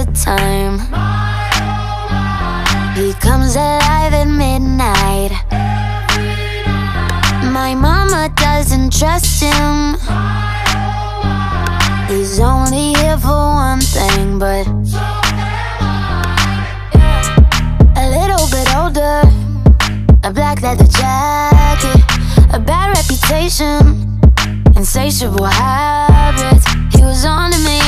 time. He comes alive at midnight. My mama doesn't trust him. He's only here for one thing, but a little bit older, a black leather jacket, a bad reputation, insatiable habits. He was on to me.